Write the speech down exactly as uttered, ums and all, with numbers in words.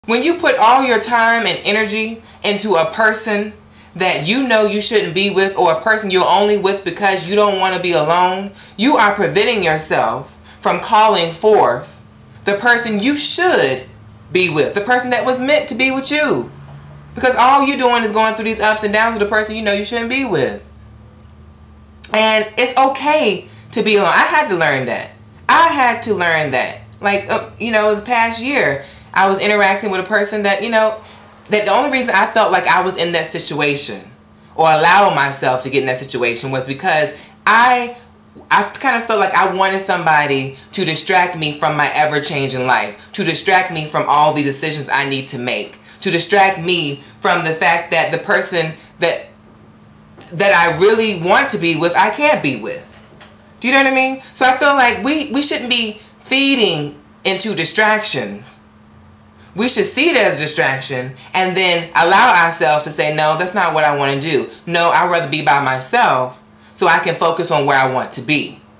When you put all your time and energy into a person that you know you shouldn't be with, or a person you're only with because you don't want to be alone, you are preventing yourself from calling forth the person you should be with, the person that was meant to be with you. Because all you're doing is going through these ups and downs with the person you know you shouldn't be with. And it's okay to be alone. I had to learn that. I had to learn that. Like, uh, you know, the past year, I was interacting with a person that, you know, that the only reason I felt like I was in that situation or allowing myself to get in that situation was because I I kind of felt like I wanted somebody to distract me from my ever-changing life, to distract me from all the decisions I need to make, to distract me from the fact that the person that that I really want to be with, I can't be with. Do you know what I mean? So I feel like we, we shouldn't be feeding into distractions. We should see it as a distraction and then allow ourselves to say, no, that's not what I want to do. No, I'd rather be by myself so I can focus on where I want to be.